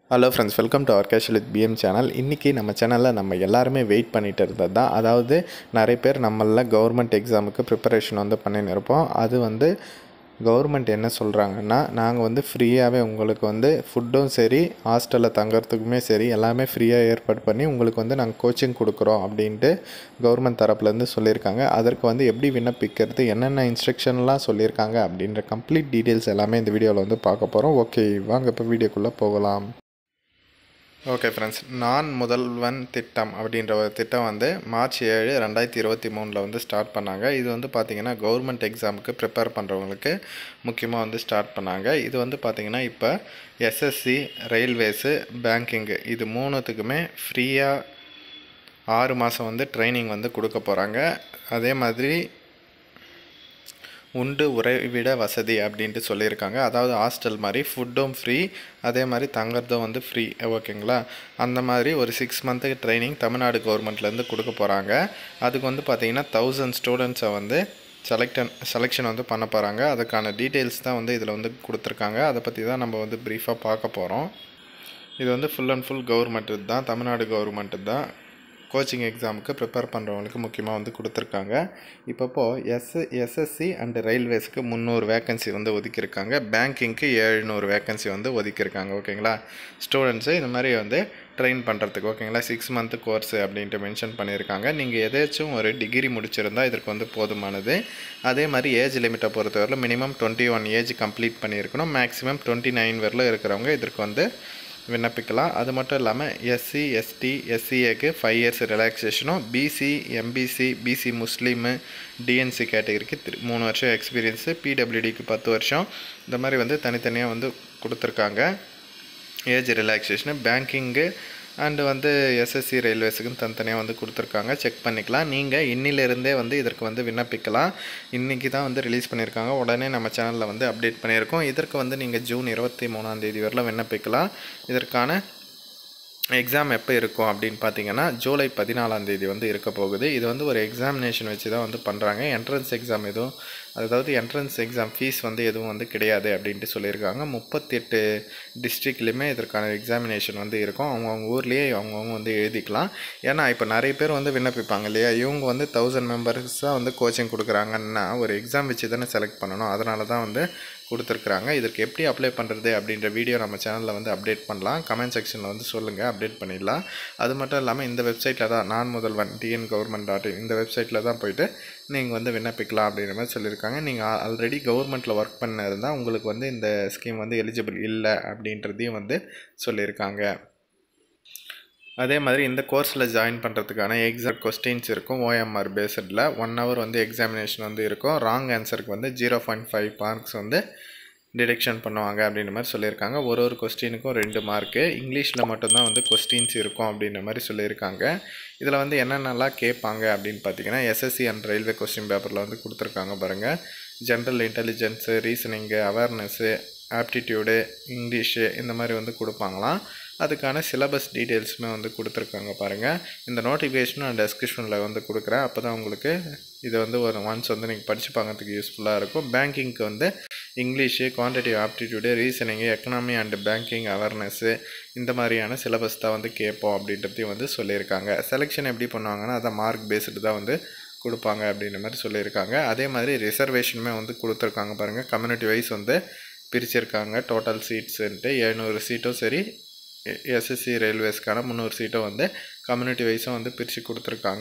Hello friends, welcome to our casual with PM channel. இன்றைக்கி நம்ம சேனலில் நம்ம எல்லாருமே வெயிட் பண்ணிகிட்டு இருந்தது தான். அதாவது நிறைய பேர் நம்மளில் கவர்மெண்ட் எக்ஸாமுக்கு ப்ரிப்பரேஷன் பண்ணின்னு இருப்போம். அது கவர்மெண்ட் என்ன சொல்கிறாங்கன்னா, நாங்கள் ஃப்ரீயாகவே உங்களுக்கு ஃபுட்டும் சரி, ஹாஸ்டலில் தங்குறதுக்குமே சரி எல்லாமே ஃப்ரீயாக ஏற்பாடு பண்ணி உங்களுக்கு நாங்கள் கோச்சிங் கொடுக்குறோம் அப்படின்ட்டு கவர்மெண்ட் தரப்புலேருந்து சொல்லியிருக்காங்க. அதற்கு எப்படி விண்ணப்பிக்கிறது, என்னென்ன இன்ஸ்ட்ரக்ஷன்லாம் சொல்லியிருக்காங்க அப்படின்ற கம்ப்ளீட் டீட்டெயில்ஸ் எல்லாமே இந்த வீடியோவில் பார்க்க போகிறோம். ஓகே, வாங்க இப்போ வீடியோக்குள்ளே போகலாம். ஓகே ஃப்ரெண்ட்ஸ், நான் முதல்வன் திட்டம் அப்படின்ற ஒரு திட்டம் மார்ச் 7, 2023 ஸ்டார்ட் பண்ணாங்க. இது பார்த்திங்கன்னா கவர்மெண்ட் எக்ஸாமுக்கு ப்ரிப்பேர் பண்ணுறவங்களுக்கு முக்கியமாக ஸ்டார்ட் பண்ணாங்க. இது பார்த்திங்கன்னா இப்போ எஸ்எஸ்சி, ரயில்வேஸு, பேங்கிங்கு இது மூணுத்துக்குமே ஃப்ரீயாக 6 மாதம் ட்ரைனிங் கொடுக்க போகிறாங்க. அதே மாதிரி உண்டு உறைவிட வசதி அப்படின்ட்டு சொல்லியிருக்காங்க. அதாவது ஹாஸ்டல் மாதிரி ஃபுட்டும் ஃப்ரீ, அதே மாதிரி தங்குறதும் ஃப்ரீ. ஓகேங்களா? அந்த மாதிரி ஒரு 6 மந்த்துக்கு ட்ரைனிங் தமிழ்நாடு கவர்மெண்ட்லேருந்து கொடுக்க போகிறாங்க. அதுக்கு பார்த்திங்கன்னா 1000 ஸ்டூடெண்ட்ஸை செலெக்ஷன் பண்ண போகிறாங்க. அதுக்கான டீட்டெயில்ஸ் தான் இதில் கொடுத்துருக்காங்க. அதை பற்றி தான் நம்ம ப்ரீஃபாக பார்க்க போகிறோம். இது ஃபுல் அண்ட் ஃபுல் கவர்மெண்ட்டு தான், தமிழ்நாடு கவர்மெண்ட்டு தான் கோச்சிங் எக்ஸாமுக்கு ப்ரிப்பேர் பண்ணுறவங்களுக்கு முக்கியமாக கொடுத்துருக்காங்க. இப்போது எஸ்எஸ்சி அண்டு ரயில்வேஸ்க்கு 300 வேக்கன்சி ஒதுக்கியிருக்காங்க. பேங்கிங்க்கு 700 வேக்கன்சி ஒதுக்கியிருக்காங்க. ஓகேங்களா? ஸ்டூடெண்ட்ஸு இந்த மாதிரி ட்ரெயின் பண்ணுறதுக்கு. ஓகேங்களா? 6 மந்த்து கோர்ஸு அப்படின்ட்டு மென்ஷன் பண்ணியிருக்காங்க. நீங்கள் எதாச்சும் ஒரு டிகிரி முடிச்சிருந்தால் இதற்கு போதுமானது. அதே மாதிரி ஏஜ் லிமிட்டை பொறுத்தவரையில் மினிமம் 21 ஏஜ் கம்ப்ளீட் பண்ணியிருக்கணும். மேக்ஸிமம் 29 வரலும் இருக்கிறவங்க இதற்கு விண்ணப்பிக்கலாம். அது மட்டும் இல்லாமல் எஸ்சி, எஸ்டி, எஸ்சிஏக்கு 5 இயர்ஸ் ரிலாக்ஸேஷனும், BC, MBC, BC Muslim, DNC கேட்டகரிக்கு 3 வருஷம் எக்ஸ்பீரியன்ஸு, பிடபிள்யூடிக்கு 10 வருஷம், இந்த மாதிரி தனித்தனியாக கொடுத்துருக்காங்க ஏஜ் ரிலாக்ஸேஷனு. பேங்கிங்கு அண்டு எஸ்எஸ்சி, ரயில்வேஸுக்குன்னு தனித்தனியாக கொடுத்துருக்காங்க. செக் பண்ணிக்கலாம். நீங்கள் இன்னிலிருந்தே இதற்கு விண்ணப்பிக்கலாம். இன்றைக்கி தான் ரிலீஸ் பண்ணியிருக்காங்க. உடனே நம்ம சேனலில் அப்டேட் பண்ணியிருக்கோம். இதற்கு நீங்கள் ஜூன் 23 வரலாம் விண்ணப்பிக்கலாம். இதற்கான எக்ஸாம் எப்போ இருக்கும் அப்படின்னு பார்த்தீங்கன்னா ஜூலை 14 இருக்க போகுது. இது ஒரு எக்ஸாமினேஷன் வச்சு தான் பண்ணுறாங்க. என்ட்ரன்ஸ் எக்ஸாம் எதுவும், அதாவது என்ட்ரன்ஸ் எக்ஸாம் ஃபீஸ் எதுவும் கிடையாது அப்படின்ட்டு சொல்லியிருக்காங்க. 38 டிஸ்ட்ரிக்ட்லேயுமே இதற்கான எக்ஸாமினேஷன் இருக்கும். அவங்கவுங்க ஊர்லேயே அவங்கவுங்க எழுதிக்கலாம். ஏன்னா இப்போ நிறைய பேர் விண்ணப்பிப்பாங்க இல்லையா, இவங்க 1000 மெம்பர்ஸாக கோச்சிங் கொடுக்குறாங்கன்னா ஒரு எக்ஸாம் வச்சு தானே செலக்ட் பண்ணணும். அதனால தான் கொடுத்துருக்குறாங்க. இதற்கு எப்படி அப்ளை பண்ணுறது அப்படின்ற வீடியோ நம்ம சேனலில் அப்டேட் பண்ணலாம். கமெண்ட் செக்ஷனில் சொல்லுங்கள், அப்டேட் பண்ணிடலாம். அது மட்டும் இல்லாமல் இந்த வெப்சைட்டில் தான் நான் முதல்வன் tngov.in இந்த வெப்சைட்டில் தான் போய்ட்டு நீங்கள் விண்ணப்பிக்கலாம் அப்படின்ற மாதிரி சொல்லியிருக்காங்க. நீங்கள் ஆல்ரெடி கவர்மெண்ட்டில் ஒர்க் பண்ண இருந்தால் உங்களுக்கு இந்த ஸ்கீம் எலிஜிபிள் இல்லை அப்படின்றதையும் சொல்லியிருக்காங்க. அதே மாதிரி இந்த கோர்ஸில் ஜாயின் பண்ணுறதுக்கான எக்ஸாக்ட் கொஸ்டின்ஸ் இருக்கும். ஓஎம்ஆர் பேஸ்டில் 1 ஹவர் எக்ஸாமினேஷன் இருக்கும். ராங் ஆன்சருக்கு 0.5 மார்க்ஸ் டிடெக்ஷன் பண்ணுவாங்க அப்படின்ற மாதிரி சொல்லியிருக்காங்க. ஒரு கொஸ்டினுக்கும் 2 மார்க்கு. இங்கிலீஷில் மட்டும்தான் கொஸ்டின்ஸ் இருக்கும் அப்படின்ற மாதிரி சொல்லியிருக்காங்க. இதில் என்னென்னலாம் கேட்பாங்க அப்படின்னு பார்த்தீங்கன்னா, எஸ்எஸ்சி அண்ட் ரயில்வே கொஸ்டின் பேப்பரில் கொடுத்துருக்காங்க பாருங்கள். General intelligence, reasoning, awareness, aptitude, English இந்த மாதிரி கொடுப்பாங்களாம். அதுக்கான சிலபஸ் டீட்டெயில்ஸுமே கொடுத்துருக்காங்க பாருங்கள். இந்த நோட்டிஃபிகேஷனும் நான் டெஸ்கிரிப்ஷனில் கொடுக்குறேன். அப்போ தான் உங்களுக்கு இது ஒரு ஒன்ஸ் நீங்கள் படித்து பார்க்கறதுக்கு யூஸ்ஃபுல்லாக இருக்கும். பேங்கிங்க்கு English, quantitative aptitude, reasoning, economy and banking awareness இந்த மாதிரியான சிலபஸ் தான் கேட்போம் அப்படின்றதையும் சொல்லியிருக்காங்க. செலெக்ஷன் எப்படி பண்ணுவாங்கன்னா அதை மார்க் பேஸ்டு தான் கொடுப்பாங்க அப்படின்ற மாதிரி சொல்லியிருக்காங்க. அதே மாதிரி ரிசர்வேஷனுமே கொடுத்துருக்காங்க பாருங்கள். கம்யூனிட்டி வைஸ் பிரிச்சிருக்காங்க. டோட்டல் சீட்ஸுன்ட்டு 700 சீட்டும் சரி, எஸ்எஸ்சி ரயில்வேஸ்க்கான 300 சீட்டும் கம்யூனிட்டி வைஸும் பிரித்து கொடுத்துருக்காங்க.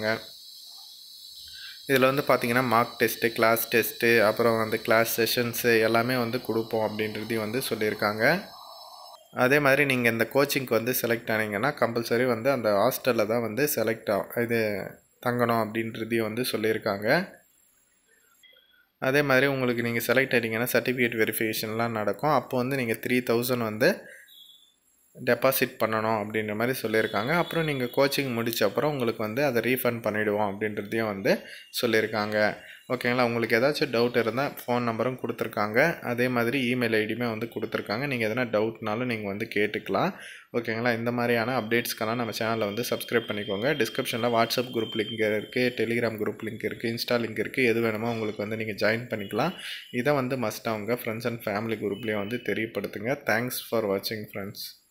இதில் பார்த்திங்கன்னா மார்க் டெஸ்ட்டு, கிளாஸ் டெஸ்ட்டு, அப்புறம் கிளாஸ் செஷன்ஸு எல்லாமே கொடுப்போம் அப்படின்றதையும் சொல்லியிருக்காங்க. அதே மாதிரி நீங்கள் இந்த கோச்சிங்க்கு செலக்ட் ஆனீங்கன்னா கம்பல்சரி அந்த ஹாஸ்டலில் தான் செலக்ட் தங்கணும் அப்படின்றதையும் சொல்லியிருக்காங்க. அதே மாதிரி உங்களுக்கு நீங்கள் செலக்ட் ஆகிட்டிங்கன்னா சர்டிஃபிகேட் வெரிஃபிகேஷன்லாம் நடக்கும். அப்போ நீங்கள் 3000 டெபாசிட் பண்ணணும் அப்படின்ற மாதிரி சொல்லியிருக்காங்க. அப்புறம் நீங்கள் கோச்சிங் முடித்த அப்புறம் உங்களுக்கு அதை ரீஃபண்ட் பண்ணிவிடுவோம் அப்படின்றதையும் சொல்லியிருக்காங்க. ஓகேங்களா? உங்களுக்கு ஏதாச்சும் டவுட் இருந்தால் ஃபோன் நம்பரும் கொடுத்துருக்காங்க. அதே மாதிரி இமெயில் ஐடியுமே கொடுத்துருக்காங்க. நீங்கள் எதனா டவுட்னாலும் நீங்கள் கேட்டுக்கலாம். ஓகேங்களா? இந்த மாதிரியான அப்டேட்ஸ்க்கெல்லாம் நம்ம சேனலில் சப்ஸ்கிரைப் பண்ணிக்கோங்க. டிஸ்கிரிப்ஷனில் வாட்ஸ்அப் குரூப் லிங்க் இருக்குது, டெலிகிராம் குரூப் லிங்க் இருக்குது, இன்ஸ்டா லிங்க் இருக்குது. எது வேணுமோ உங்களுக்கு நீங்கள் ஜாயின் பண்ணிக்கலாம். இதை மஸ்ட்டாக உங்கள் ஃப்ரெண்ட்ஸ் அண்ட் ஃபேமிலி குரூப்லேயும் தெரியப்படுத்துங்க. தேங்க்ஸ் ஃபார் வாட்சிங் ஃப்ரெண்ட்ஸ்.